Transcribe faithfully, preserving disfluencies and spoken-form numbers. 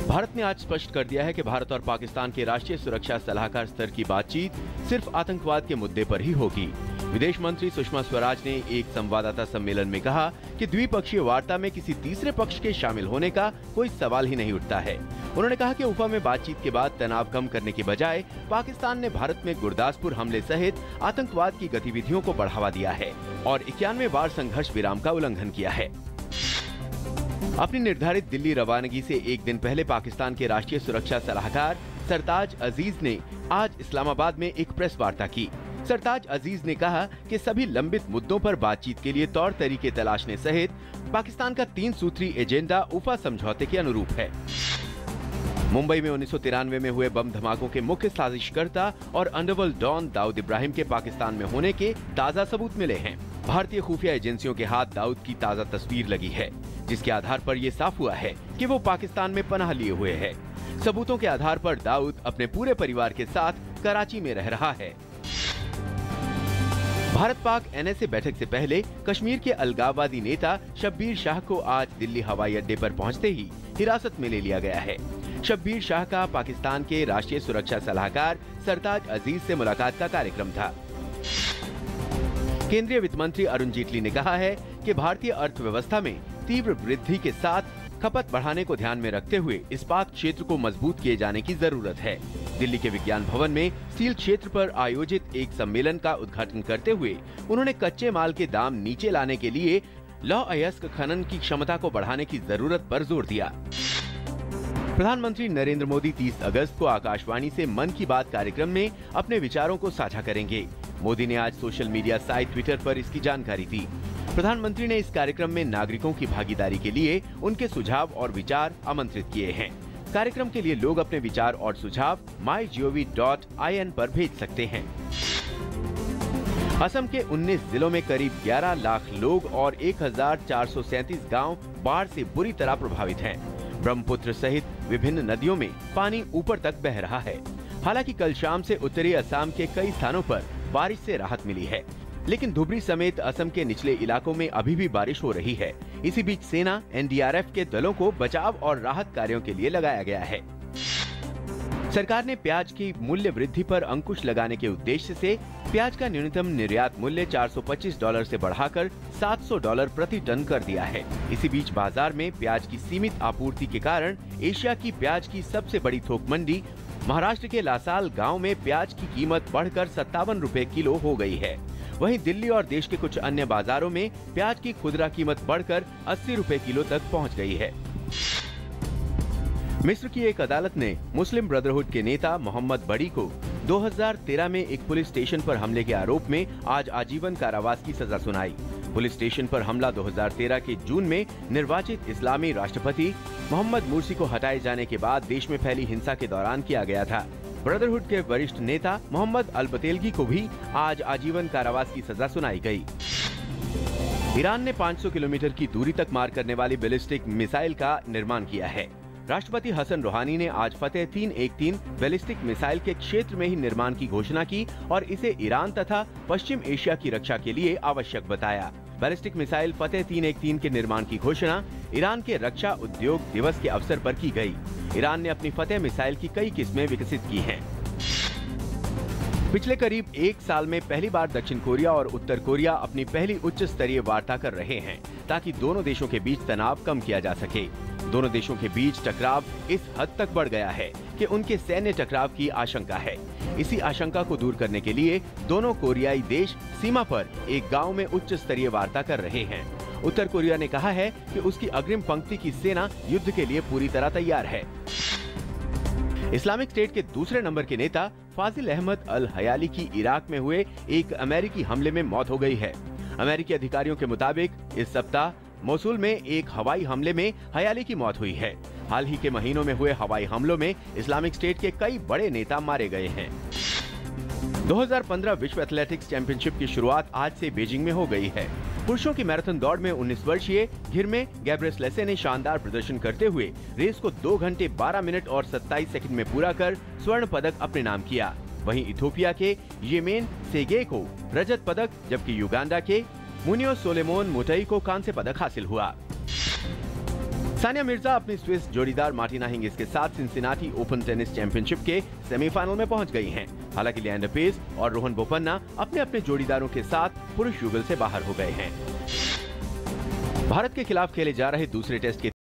भारत ने आज स्पष्ट कर दिया है कि भारत और पाकिस्तान के राष्ट्रीय सुरक्षा सलाहकार स्तर की बातचीत सिर्फ आतंकवाद के मुद्दे पर ही होगी। विदेश मंत्री सुषमा स्वराज ने एक संवाददाता सम्मेलन में कहा कि द्विपक्षीय वार्ता में किसी तीसरे पक्ष के शामिल होने का कोई सवाल ही नहीं उठता है। उन्होंने कहा कि उफा में बातचीत के बाद तनाव कम करने के बजाय पाकिस्तान ने भारत में गुरदासपुर हमले सहित आतंकवाद की गतिविधियों को बढ़ावा दिया है और इक्यानवे बार संघर्ष विराम का उल्लंघन किया है। अपनी निर्धारित दिल्ली रवानगी से एक दिन पहले पाकिस्तान के राष्ट्रीय सुरक्षा सलाहकार सरताज अजीज ने आज इस्लामाबाद में एक प्रेस वार्ता की। सरताज अजीज ने कहा कि सभी लंबित मुद्दों पर बातचीत के लिए तौर तरीके तलाशने सहित पाकिस्तान का तीन सूत्री एजेंडा उफा समझौते के अनुरूप है। मुंबई में उन्नीस सौ तिरानवे में हुए बम धमाकों के मुख्य साजिशकर्ता और अंडरवर्ल्ड डॉन दाऊद इब्राहिम के पाकिस्तान में होने के ताज़ा सबूत मिले हैं। भारतीय खुफिया एजेंसियों के हाथ दाऊद की ताज़ा तस्वीर लगी है, जिसके आधार पर यह साफ हुआ है कि वो पाकिस्तान में पनाह लिए हुए है। सबूतों के आधार पर दाऊद अपने पूरे परिवार के साथ कराची में रह रहा है। भारत पाक एनएसए बैठक से पहले कश्मीर के अलगाववादी नेता शब्बीर शाह को आज दिल्ली हवाई अड्डे पर पहुंचते ही हिरासत में ले लिया गया है। शब्बीर शाह का पाकिस्तान के राष्ट्रीय सुरक्षा सलाहकार सरताज अजीज से मुलाकात का कार्यक्रम था। केंद्रीय वित्त मंत्री अरुण जेटली ने कहा है कि भारतीय अर्थव्यवस्था में तीव्र वृद्धि के साथ खपत बढ़ाने को ध्यान में रखते हुए इस्पात क्षेत्र को मजबूत किए जाने की जरूरत है। दिल्ली के विज्ञान भवन में स्टील क्षेत्र पर आयोजित एक सम्मेलन का उद्घाटन करते हुए उन्होंने कच्चे माल के दाम नीचे लाने के लिए लौह अयस्क खनन की क्षमता को बढ़ाने की जरूरत पर जोर दिया। प्रधानमंत्री नरेंद्र मोदी तीस अगस्त को आकाशवाणी से मन की बात कार्यक्रम में अपने विचारों को साझा करेंगे। मोदी ने आज सोशल मीडिया साइट ट्विटर पर इसकी जानकारी दी। प्रधानमंत्री ने इस कार्यक्रम में नागरिकों की भागीदारी के लिए उनके सुझाव और विचार आमंत्रित किए हैं। कार्यक्रम के लिए लोग अपने विचार और सुझाव my G O V dot I N पर भेज सकते हैं। असम के उन्नीस जिलों में करीब ग्यारह लाख लोग और एक हजार चार सौ सैंतीस गाँव बाढ़ से बुरी तरह प्रभावित हैं। ब्रह्मपुत्र सहित विभिन्न नदियों में पानी ऊपर तक बह रहा है। हालांकि कल शाम से उत्तरी असम के कई स्थानों पर बारिश से राहत मिली है, लेकिन धुबरी समेत असम के निचले इलाकों में अभी भी बारिश हो रही है। इसी बीच सेना एन डी आर एफ के दलों को बचाव और राहत कार्यों के लिए लगाया गया है। सरकार ने प्याज की मूल्य वृद्धि पर अंकुश लगाने के उद्देश्य से प्याज का न्यूनतम निर्यात मूल्य चार सौ पच्चीस डॉलर से बढ़ाकर सात सौ डॉलर प्रति टन कर दिया है। इसी बीच बाजार में प्याज की सीमित आपूर्ति के कारण एशिया की प्याज की सबसे बड़ी थोक मंडी महाराष्ट्र के लासाल गांव में प्याज की कीमत बढ़कर सत्तावन रुपए किलो हो गई है। वहीं दिल्ली और देश के कुछ अन्य बाजारों में प्याज की खुदरा कीमत बढ़कर अस्सी रुपए किलो तक पहुंच गई है। मिस्र की एक अदालत ने मुस्लिम ब्रदरहुड के नेता मोहम्मद बड़ी को दो हज़ार तेरह में एक पुलिस स्टेशन पर हमले के आरोप में आज आजीवन कारावास की सजा सुनाई। पुलिस स्टेशन पर हमला दो हज़ार तेरह के जून में निर्वाचित इस्लामी राष्ट्रपति मोहम्मद मुर्सी को हटाए जाने के बाद देश में फैली हिंसा के दौरान किया गया था। ब्रदरहुड के वरिष्ठ नेता मोहम्मद अल बतेलगी को भी आज आजीवन कारावास की सजा सुनाई गई। ईरान ने पाँच सौ किलोमीटर की दूरी तक मार करने वाली बैलिस्टिक मिसाइल का निर्माण किया है। राष्ट्रपति हसन रूहानी ने आज फतेह तीन एक तीन बैलिस्टिक मिसाइल के क्षेत्र में ही निर्माण की घोषणा की और इसे ईरान तथा पश्चिम एशिया की रक्षा के लिए आवश्यक बताया। बैलिस्टिक मिसाइल फतेह तीन एक तीन के निर्माण की घोषणा ईरान के रक्षा उद्योग दिवस के अवसर पर की गई। ईरान ने अपनी फतेह मिसाइल की कई किस्में विकसित की हैं। पिछले करीब एक साल में पहली बार दक्षिण कोरिया और उत्तर कोरिया अपनी पहली उच्च स्तरीय वार्ता कर रहे हैं, ताकि दोनों देशों के बीच तनाव कम किया जा सके। दोनों देशों के बीच टकराव इस हद तक बढ़ गया है कि उनके सैन्य टकराव की आशंका है। इसी आशंका को दूर करने के लिए दोनों कोरियाई देश सीमा पर एक गांव में उच्च स्तरीय वार्ता कर रहे हैं। उत्तर कोरिया ने कहा है कि उसकी अग्रिम पंक्ति की सेना युद्ध के लिए पूरी तरह तैयार है। इस्लामिक स्टेट के दूसरे नंबर के नेता फाजिल अहमद अल हयाली की इराक में हुए एक अमेरिकी हमले में मौत हो गई है। अमेरिकी अधिकारियों के मुताबिक इस सप्ताह मोसुल में एक हवाई हमले में हयाली की मौत हुई है। हाल ही के महीनों में हुए हवाई हमलों में इस्लामिक स्टेट के कई बड़े नेता मारे गए हैं। दो हज़ार पंद्रह विश्व एथलेटिक्स चैंपियनशिप की शुरुआत आज से बीजिंग में हो गई है। पुरुषों की मैराथन दौड़ में उन्नीस वर्षीय घिरमे गैब्रेसलेसे ने शानदार प्रदर्शन करते हुए रेस को दो घंटे बारह मिनट और सत्ताईस सेकंड में पूरा कर स्वर्ण पदक अपने नाम किया। वहीं इथियोपिया के येमेन सेगे को रजत पदक, जबकि युगांडा के मुनियो सोलेमोन मुटई को कांस्य पदक हासिल हुआ। सानिया मिर्जा अपनी स्विस जोड़ीदार मार्टिना हिंगिस के साथ सिंसिनाटी ओपन टेनिस चैंपियनशिप के सेमीफाइनल में पहुंच गई हैं। हालांकि लिएंडर पेस और रोहन बोपन्ना अपने अपने जोड़ीदारों के साथ पुरुष युगल से बाहर हो गए हैं। भारत के खिलाफ खेले जा रहे दूसरे टेस्ट के